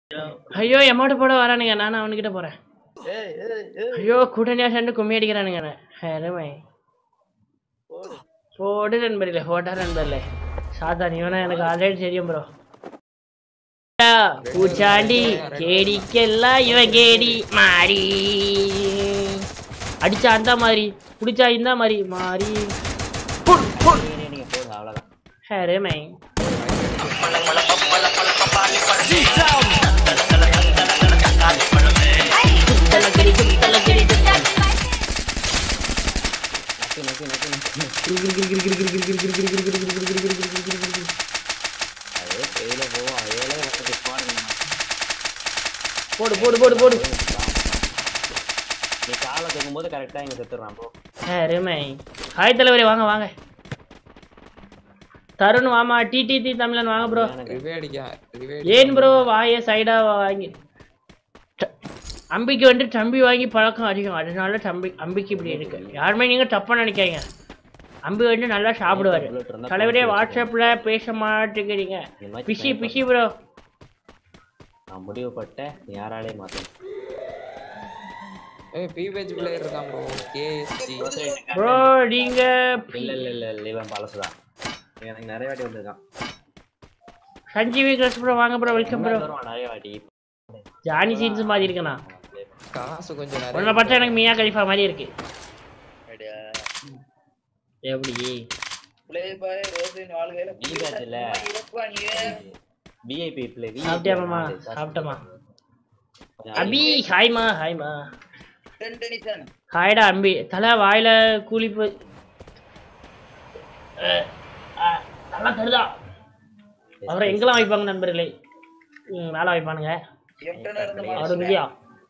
ஐயோ எமோட் போட வரானுங்க, நானும் அவனுக்கிட்ட போறேன். ஐயோ கூட்டணியா சேர்ந்து கும்மி அடிக்கிறானுங்க. அருமை போடு நண்பர்களே, போட்டா நண்பர்களே. சாத்தான் இவனா எனக்கு ஆல்ரெடி தெரியும் ப்ரோ. பூச்சாண்டி கேடிக்கெல்லாம் இவன் கேடி மாறி அடிச்சா அந்த மாதிரி குடிச்சா இந்த மாதிரி மாறி அருமை. போடு போடு போடு போடு. நீ காலை தூக்கும்போது கரெக்டா இங்க செத்துறான் ப்ரோ. அருமை. ஹாய் தலைவரே, வாங்க வாங்க. தருண் வாமா. டிடிடி தமிழன் வாங்க ப்ரோ. ஏன் ப்ரோ வாய சைடா வாங்கி அம்பிக்கு வந்து தம்பி வாங்கி பழக்கம் அதிகம், அதனால அம்பிக்கு இப்படி இருக்கு. யாருமே நீங்க தப்பா நினைக்காங்க. அம்பி வந்து நல்லா சாப்பிடுவாரு. தலைவரே வாட்ஸ்அப்ல பேச மாட்டேங்கிறீங்க. Busy busy bro. நான் முடிவு பட்ட யாராலே மாத்தேன். பிவேஜ் பிளேயர் இருக்கான் ப்ரோ. கேஎஸ்சி ப்ரோ நீங்க இல்ல இவன் பழசுதான். எனக்கு நிறைய வாட்டி வந்திருக்கான். சஞ்சீவி கிரஸ் ப்ரோ வாங்க ப்ரோ. Welcome bro. நிறைய வாட்டி ஜானி சீன்ஸ் மாதிரி இருக்கனா. காசு கொஞ்சம் நிறைய. உன்னை பார்த்தா எனக்கு மியா கலிஃபா மாதிரி இருக்கு. எப்படி ப்ளே பாய் ரோசின் வாழ்கையில பிவேஜ் இல்ல விஐபி ப்ளே. சாப்பிட்டியா மாமா? சாப்பிட்டமா. அபி ஹாய்மா. ஹாய்மா. டென்டனிசன் ஹாய்டா அம்பி. தலை வாயில கூலி போய் நல்லா தருதா. அவரை எங்கெல்லாம் வைப்பாங்க நண்பர்களே? மேல வைப்பானுங்க. அவரு இல்லையா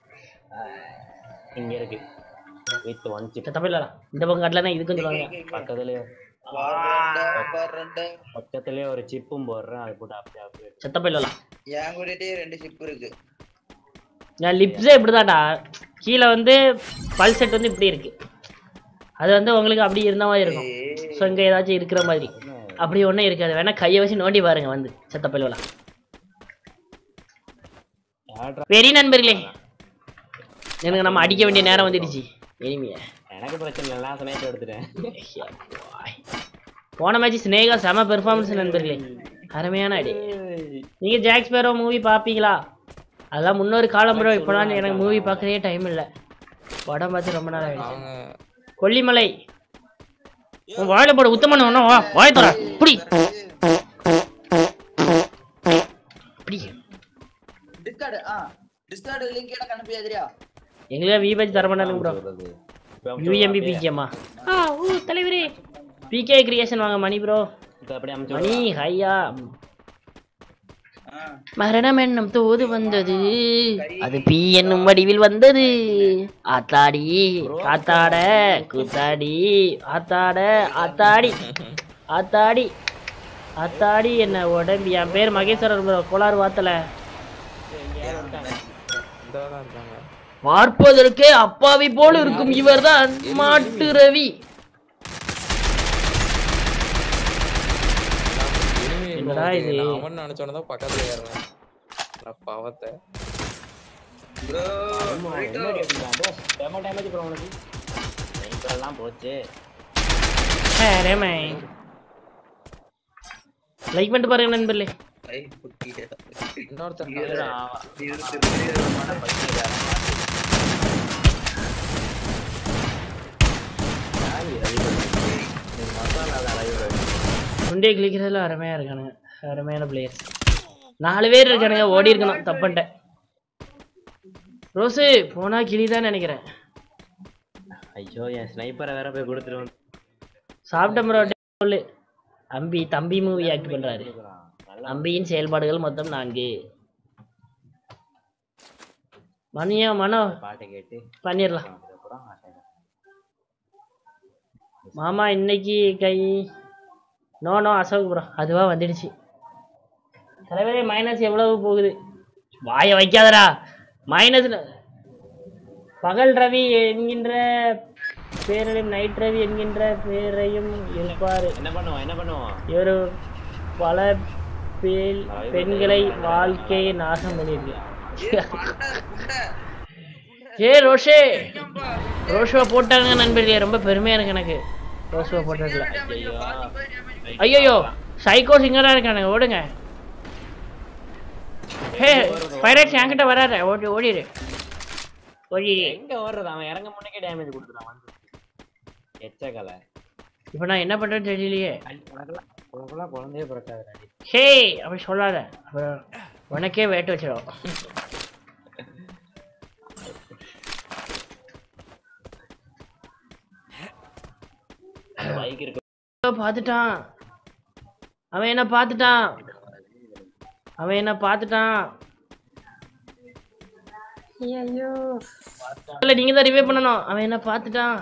இங்க இருக்கு வித் ஒன் சிப். தப்பில்ல இந்த பக்கம் கட்டலன்னா இதுக்கும் சொல்லுவாங்க. பக்கத்துலயே ஒரு சிப்பும் போடுறேன், அது போட்டு அப்படியே அப்படியே செத்தப்ப இல்லலாம். என் கூடயே 2 சிப் இருக்கு. நான் லிப்ஸே இப்படிதான்டா. கீழே வந்து பல் செட் வந்து இப்படி இருக்கு. அது வந்து உங்களுக்கு அப்படி இருந்த மாதிரி இருக்கும். ஸோ இங்கே ஏதாச்சும் இருக்கிற மாதிரி அப்படி ஒன்றும் இருக்காது. வேணா கையை வச்சு நோண்டி பாருங்க வந்து செத்தப்ப இல்லலாம். வெரி நண்பர்களே, எனக்கு நம்ம அடிக்க வேண்டிய நேரம் வந்துடுச்சு. எனிமியா எனக்கு பிரச்சனை இல்லை, நான் சமயத்தில் எடுத்துட்டேன். போன மேட்ச் ஸ்னேகா செம பெர்ஃபார்மன்ஸ் நண்பர்களே, அருமையான அடி. நீங்க ஜாக் ஸ்பேரோ மூவி பாப்பீங்களா? அதெல்லாம் முன்னொரு காலம் ப்ரோ. இப்போலாம் எனக்கு மூவி பார்க்கறதே டைம் இல்லை. படம் பார்த்து ரொம்ப நாள் ஆயிடுச்சு. கொல்லிமலை உன் வாயில போட உத்தமன் ஒன்றும் வா வாய் தர புடி டிஸ்கார்ட் லிங்க் எனக்கு அனுப்பியாதிரியா? எங்களே விபேஜ் தர மாட்டானுங்க ப்ரோ. யூஎம்பி பிஜிஎம்மா. ஓ தலைவரே பிகே கிரியேஷன் வாங்க மணி ப்ரோ. மணி ஹையா. மரணம் என்னும் தூது வந்தது, அது பி என்னும் வடிவில் வந்தது. ஆத்தாடி ஆத்தாட கூத்தாடி ஆத்தாட ஆத்தாடி ஆத்தாடி ஆத்தாடி என்ன உடம்பு. என் பேர் மகேஸ்வரர் ப்ரோ. கோளாறு வாத்தல பார்ப்பதற்கே அப்பாவி போல இருக்கும் இவர்தான் மாட்டு ரவி. என்னடா இது? அவன் நினைச்சோனதான் பக்கத்துல ஏறலாம். நான் பாவத்தை ப்ரோ டேமேஜ் டேமேஜ் ப்ரோ. உனக்கு இதெல்லாம் போச்சு. அரேமே லைக் பண்ணிட்டு பாருங்க நண்பர்களே. ஐ புட்டியா இன்னொருத்தர் சுண்டே கிளிக்கிறதுல அருமையா இருக்கானுங்க. அருமையான பிளேயர்ஸ். 4 பேர் இருக்கானுங்க. ஓடி இருக்கணும், தப்புன்ட்டேன். ரோஸு போனா கிளிதான் நினைக்கிறேன். ஐயோ என் ஸ்னைப்பரை வேற போய் கொடுத்துருவோம். சாப்பிட்ட ப்ரோ சொல்லு. அம்பி தம்பி மூவி ஆக்ட் பண்றாரு. அம்பியின் செயல்பாடுகள் மொத்தம் 4. மணியா மனோ பாட்டை கேட்டு பண்ணிடலாம். மாமா இன்னைக்கு கை நோ அசோக் ப்ரோ. அதுவா வந்துடுச்சு. தலைவரே மைனஸ் எவ்வளவு போகுது? வாய வைக்காதடா. மைனஸ் பகல் ரவி என்கின்ற பேரையும் நைட் ரவி என்கின்ற பேரையும் இருப்பாரு. என்ன பண்ணுவோம் இவர் பல பெண்களை வாழ்க்கையை நாசம் பண்ணியிருக்கு. ஏ ரோஷே ரோஷுவா போட்டாங்க நண்பர்களே, ரொம்ப பெருமையா இருக்கு எனக்கு ரோஷுவா போட்டதுல. ஐயோ சைக்கோ சிங்கரா இருக்கானுங்க, ஓடுங்க. ஹே பைரட்ஸ் என்கிட்ட வராத, ஓடிடு ஓடிடு. எங்க ஓடுறது? அவன் இறங்க முன்னே டேமேஜ் கொடுத்துட்டான் வந்து. எச்சக்கலை. இப்போ நான் என்ன பண்றேன்னு தெரியலையே. உனக்குலாம் குழந்தையே பிறக்காது. ஹே அப்படி சொல்லாத, அப்புறம் உனக்கே வேட்டு வச்சிடும். பைக் இருக்கு. பார்த்துட்டான் அவன், என்ன பார்த்துட்டான் அவன், என்ன பார்த்துட்டான். ஐயோ இல்ல, நீங்க தான் ரிவே பண்ணணும். அவன் என்ன பார்த்துட்டான்.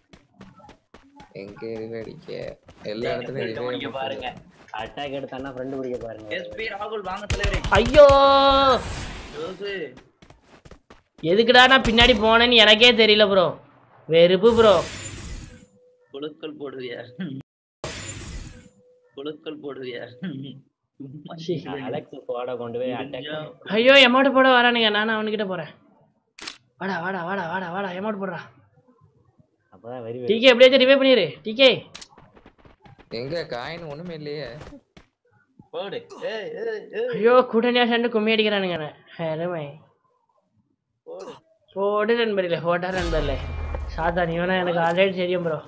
எங்க ரிவே அடிக்க எல்லா இடத்துலயும் பிடிக்க பாருங்க. அட்டாக் எடுத்தானா ஃப்ரெண்ட் பிடிக்க பாருங்க. எஸ்பி ராகுல் வாங்க தலைவரே. ஐயோ ரோஸ் எதுக்குடா நான் பின்னாடி போனேன்னு எனக்கே தெரியல ப்ரோ. வெறுப்பு ப்ரோ. கொழுக்கள் போடுவியா கொழுக்கள் போடுவியா. அலெக்ஸ் ஸ்குவாட கொண்டு போய் அட்டாக். ஐயோ எமௌண்ட் போட வரானுங்க, நானும் அவனுக்கிட்ட போறேன். வாடா வாடா வாடா வாடா வாடா எமௌண்ட் போடுறா. அப்பதான் வெரி டிகே எப்படியாச்சும் ரிவே பண்ணிரு டிகே. எங்க காயின் ஒண்ணுமே இல்லையே. போடு. ஐயோ கூட்டணியா சேர்ந்து கும்மி அடிக்கிறானுங்க. அருமை போடு நண்பர்களே, போட்டா நண்பர்களே. சாதா நீவனா எனக்கு ஆல்ரெடி தெரியும் ப்ரோ.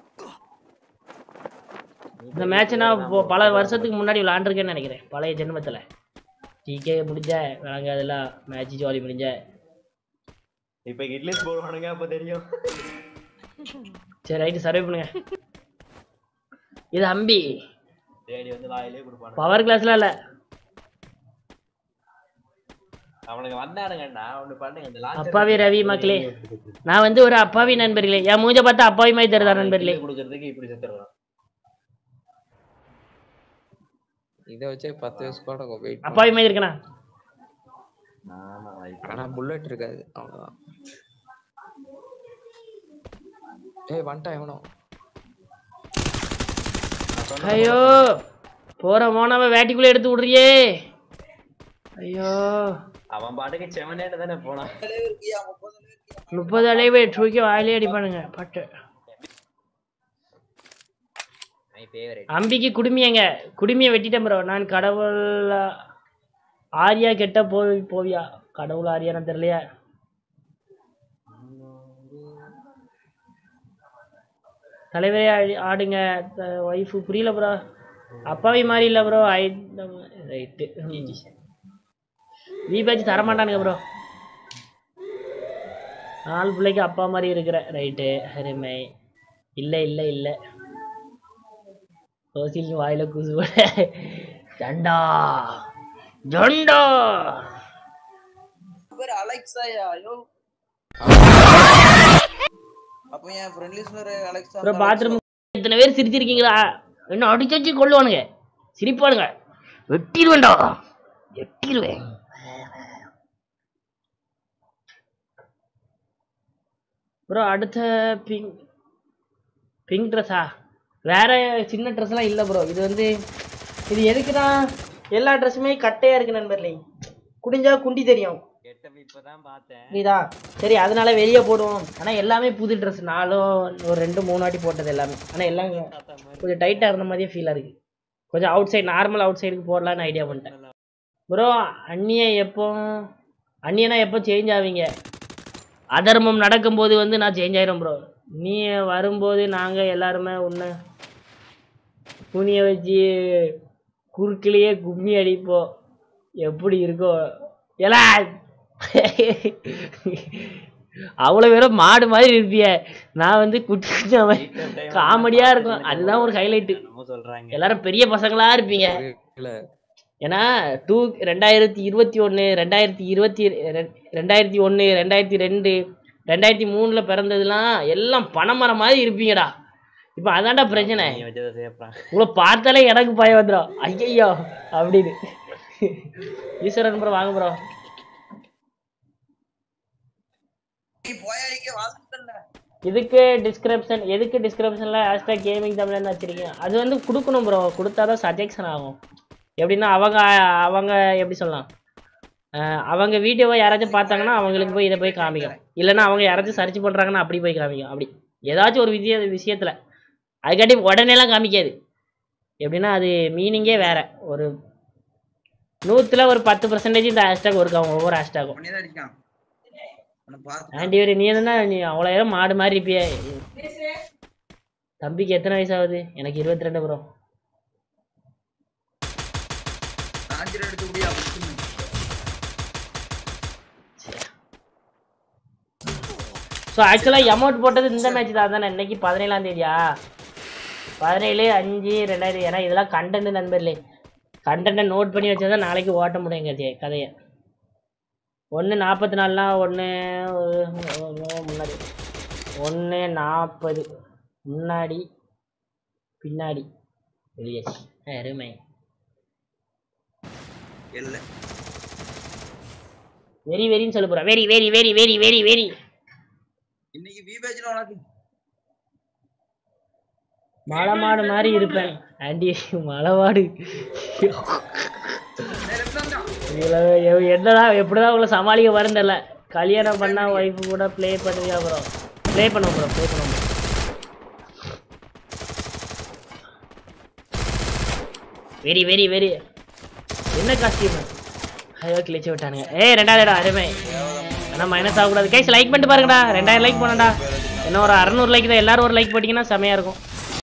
இந்த மேட்ச் நான் பல வருஷத்துக்கு முன்னாடி விளாண்டுருக்கேன்னு நினைக்கிறேன், பழைய ஜென்மத்தில். டிகே முடிஞ்ச விளாங்க அதெல்லாம் மேட்ச் ஜாலி முடிஞ்ச. இப்ப இட்லிஸ் போடுவானுங்க, அப்ப தெரியும். சரி ரைட்டு, சர்வே பண்ணுங்க. இது அம்பி தேடி வந்து வாயிலே கொடுப்பானு. பவர் கிளாஸ்லாம் இல்ல, அவனுக்கு வந்தானுங்கண்ணா ஒண்ணு பண்ணுங்க. இந்த லான்ச்சர் அப்பாவி ரவி மக்களே, நான் வந்து ஒரு அப்பாவி நண்பர்களே. என் மூஞ்ச பார்த்தா அப்பாவி மாதிரி தருதா நண்பர்களே. கொடுக்கறதுக்கு இப்படி செத்துறான். இத வச்சே 10 ஸ்குவாட வெயிட். அப்பாவி மாதிரி இருக்கனா? ஆமா ஆனா புல்லட் இருக்காது, அவ்வளவுதான். ஏய் வண்டா எவனோ. ஐயோ போற மோனவ வேட்டிக்குள்ள எடுத்து விடுறியே. ஐயோ அவன் பாட்டுக்கு செவனேன்னு தானே போனான். 30 அளவு தூக்கி வாயிலே அடிப்பானுங்க பட்டு. அம்பிக்கு குடுமியங்க, குடுமிய வெட்டிட்டேன் ப்ரோ. நான் கடவுள் ஆரியா கெட்ட போவியா? கடவுள் ஆரியான்னு தெரியலையா? தலைவரே ஆடுங்க ஒய்ஃபு. புரியல ப்ரோ, அப்பாவி மாதிரி இல்லை ப்ரோ. ரைட்டு வீபாச்சு தரமாட்டானுங்க ப்ரோ. 4 பிள்ளைக்கு அப்பா மாதிரி இருக்கிற. ரைட்டு அருமை. இல்லை இல்லை இல்லை சோசியல் வாயில கூசு போட. ஜண்டா ஜண்டா பேர் அலெக்ஸாயா? ஐயோ அப்ப என் ஃப்ரெண்ட் லிஸ்ட்ல ஒரு அலெக்ஸா. ப்ரோ பாத்ரூம் இத்தனை பேர் சிரிச்சிருக்கீங்களா? என்ன அடிச்சு வச்சு கொள்ளுவானுங்க, சிரிப்பானுங்க. வெட்டிடுவேன்டா, வெட்டிடுவேன். ப்ரோ அடுத்த பிங்க் ட்ரெஸ்ஸா? வேற சின்ன ட்ரெஸ்லாம் இல்லை ப்ரோ. இது வந்து இது எதுக்குன்னா எல்லா ட்ரெஸ்ஸுமே கட்டையா இருக்கு நண்பர்களே, குடிஞ்சா குண்டி தெரியும். இப்பதான் பார்த்தேன். புரியுதா? சரி அதனால வெளியே போடுவோம். ஆனால் எல்லாமே புது ட்ரெஸ், நானும் ஒரு 2-3 வாட்டி போட்டது எல்லாமே. ஆனால் எல்லாம் கொஞ்சம் டைட்டாக இருந்த மாதிரியே ஃபீலாக இருக்குது. கொஞ்சம் அவுட் சைடு, நார்மல் அவுட் சைடுக்கு போடலான்னு ஐடியா பண்ணிட்டேன் ப்ரோ. அண்ணியனா எப்போ சேஞ்ச் ஆவீங்க? அதர்மம் நடக்கும்போது வந்து நான் சேஞ்ச் ஆயிரும் ப்ரோ. நீ வரும்போது நாங்கள் எல்லாருமே ஒன்று துணியை வச்சு குறுக்கிலேயே கும்மி அடிப்போம். எப்படி இருக்கோ எல்லா அவ்வளோ பேரும் மாடு மாதிரி இருப்பிய. நான் வந்து குட்டி காமெடியா இருக்கும், அதுதான் ஒரு ஹைலைட்டு. எல்லாரும் பெரிய பசங்களா இருப்பீங்க. ஏன்னா 2021 2002 2003 பிறந்ததுலாம் எல்லாம் பனைமரம் மாதிரி இருப்பீங்கடா. இப்போ அதான்டா பிரச்சனை. உங்களை பார்த்தாலே எனக்கு பயம் வந்துடும், ஐயோ அப்படின்னு. ஈஸ்வரன் ப்ரோ வாங்க ப்ரோ. இதுக்கு டிஸ்கிரிப்ஷன், எதுக்கு டிஸ்கிரிப்ஷனில் ஹேஷ்டாக் கேமிங் தமிழ்னு வச்சிருக்கீங்க? அது வந்து கொடுக்கணும் ப்ரோ, கொடுத்தாதான் சஜெக்ஷன் ஆகும். எப்படின்னா அவங்க எப்படி சொல்லலாம், அவங்க வீடியோவை யாராச்சும் பார்த்தாங்கன்னா அவங்களுக்கு போய் இதை போய் காமிக்கும். இல்லைன்னா அவங்க யாராச்சும் சர்ச் பண்ணுறாங்கன்னா அப்படி போய் காமிக்கும். அப்படி ஏதாச்சும் ஒரு விஷயத்தில் அதுக்காட்டி உடனேலாம் காமிக்காது. எப்படின்னா அது மீனிங்கே வேறு. ஒரு 100ல் ஒரு 10% இந்த ஹேஷ்டாக் ஒர்க் ஆகும். ஒவ்வொரு ஹேஷ்டாகும். ஆண்டிவர் நீ என்ன நீ அவ்வளோ நேரம் மாடு மாதிரி இருப்பியே. தம்பிக்கு எத்தனை வயசு ஆகுது? எனக்கு 22 ப்ரோ. ஸோ ஆக்சுவலாக அமௌண்ட் போட்டது இந்த மேட்ச் தான் தானே. இன்னைக்கு 17ஆம் தேதியா? 17/5/2000. ஏன்னா இதெல்லாம் கண்டென்ட் நண்பர்களே. கண்டென்ட்டை நோட் பண்ணி வச்சா தான் நாளைக்கு ஓட்ட முடியுங்க கதையை. 1:44லாம் முன்னாடி 1:40 முன்னாடி பின்னாடி வெளியே அருமை. வெரி வெரின்னு சொல்ல போறா. Very very very very very very. இன்னைக்கு வி பேஜ்ல உனக்கு மலைமாடு மாதிரி இருப்பேன் ஆண்டி. மலைமாடு என்னடா எப்படிதான் உங்களை சமாளிக்க வரேன்னு தெரியல. கல்யாணம் பண்ணா ஒய்ஃபு கூட ப்ளே பண்ணுவியா ப்ரோ? ப்ளே பண்ணுவோம் ப்ரோ, ப்ளே பண்ணுவோம். Very very very. என்ன காஸ்டியூம்? ஐயோ கிழிச்சு விட்டானுங்க. 2வது இடம் அருமை. ஆனால் மைனஸ் ஆகக்கூடாது. கைஸ் லைக் பண்ணிட்டு பாருங்கடா. 2000 லைக் போனடா. இன்னும் ஒரு 600 லைக் தான். எல்லாரும் ஒரு லைக் போட்டிங்கன்னா செமையாக இருக்கும்.